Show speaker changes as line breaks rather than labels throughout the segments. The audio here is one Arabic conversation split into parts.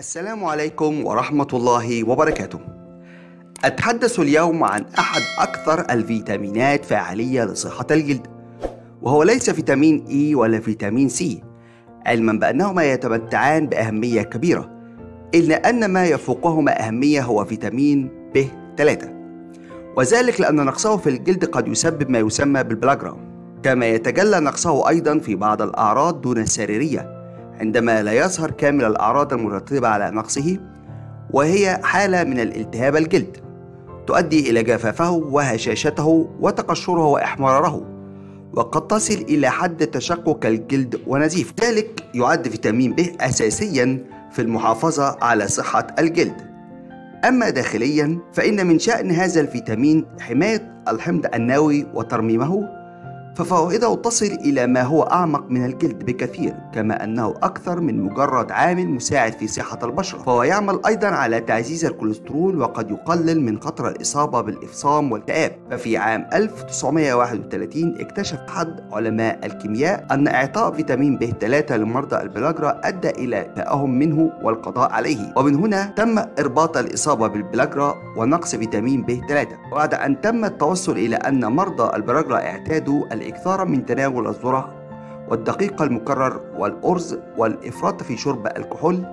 السلام عليكم ورحمة الله وبركاته. أتحدث اليوم عن أحد أكثر الفيتامينات فاعلية لصحة الجلد، وهو ليس فيتامين إي ولا فيتامين سي، علما بأنهما يتمتعان بأهمية كبيرة، إلا أن ما يفوقهما أهمية هو فيتامين ب3، وذلك لأن نقصه في الجلد قد يسبب ما يسمى بالبشرة، كما يتجلى نقصه أيضا في بعض الأعراض دون السريرية عندما لا يظهر كامل الأعراض المرتبة على نقصه، وهي حالة من الالتهاب الجلد تؤدي إلى جفافه وهشاشته وتقشره وإحمراره، وقد تصل إلى حد تشقق الجلد ونزيف. ذلك يعد فيتامين ب أساسيا في المحافظة على صحة الجلد. أما داخليا فإن من شأن هذا الفيتامين حماية الحمض النووي وترميمه، ففوائده تصل إلى ما هو أعمق من الجلد بكثير، كما أنه أكثر من مجرد عامل مساعد في صحة البشرة، فهو يعمل أيضا على تعزيز الكوليسترول وقد يقلل من خطر الإصابة بالإفصام والاكتئاب. ففي عام 1931 اكتشف أحد علماء الكيمياء أن إعطاء فيتامين ب3 لمرضى البشرة أدى إلى إعفائهم منه والقضاء عليه، ومن هنا تم إرباط الإصابة بالبشرة ونقص فيتامين ب3. وبعد أن تم التوصل إلى أن مرضى البشرة اعتادوا الإكثار من تناول الذرة والدقيق المكرر والأرز والإفراط في شرب الكحول،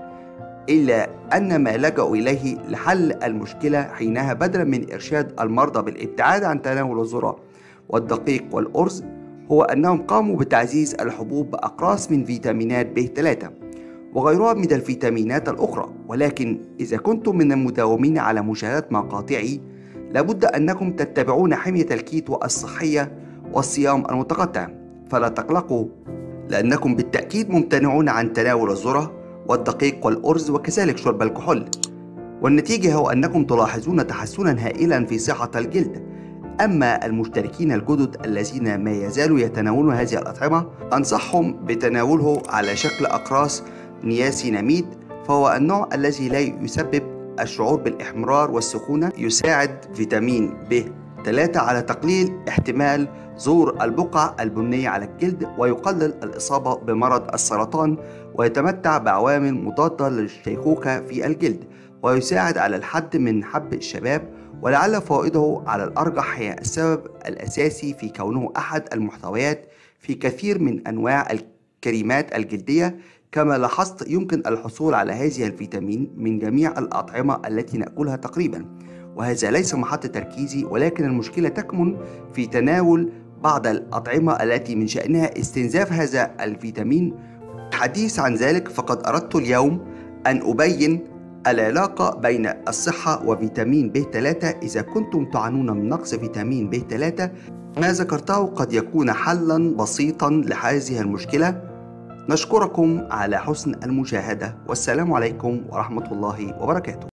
إلا أن ما لجأوا إليه لحل المشكلة حينها بدلا من إرشاد المرضى بالابتعاد عن تناول الذرة والدقيق والأرز، هو أنهم قاموا بتعزيز الحبوب بأقراص من فيتامينات ب3 وغيرها من الفيتامينات الأخرى. ولكن إذا كنتم من المداومين على مشاهدة مقاطعي، لابد أنكم تتبعون حمية الكيتو الصحية والصيام المتقطع، فلا تقلقوا، لأنكم بالتأكيد ممتنعون عن تناول الذرة والدقيق والأرز وكذلك شرب الكحول، والنتيجة هو أنكم تلاحظون تحسنا هائلا في صحة الجلد. أما المشتركين الجدد الذين ما يزالوا يتناولون هذه الأطعمة، أنصحهم بتناوله على شكل أقراص نياسيناميد، فهو النوع الذي لا يسبب الشعور بالإحمرار والسخونة. يساعد فيتامين ب3 على تقليل احتمال ظهور البقع البنية على الجلد، ويقلل الإصابة بمرض السرطان، ويتمتع بعوامل مضادة للشيخوخة في الجلد، ويساعد على الحد من حب الشباب. ولعل فوائده على الأرجح هي السبب الأساسي في كونه أحد المحتويات في كثير من أنواع الكريمات الجلدية. كما لاحظت يمكن الحصول على هذه الفيتامين من جميع الأطعمة التي نأكلها تقريبا، وهذا ليس محط تركيزي، ولكن المشكلة تكمن في تناول بعض الأطعمة التي من شأنها استنزاف هذا الفيتامين. الحديث عن ذلك فقد أردت اليوم أن أبين العلاقة بين الصحة وفيتامين ب3. إذا كنتم تعانون من نقص فيتامين ب3، ما ذكرته قد يكون حلا بسيطا لهذه المشكلة. نشكركم على حسن المشاهدة، والسلام عليكم ورحمة الله وبركاته.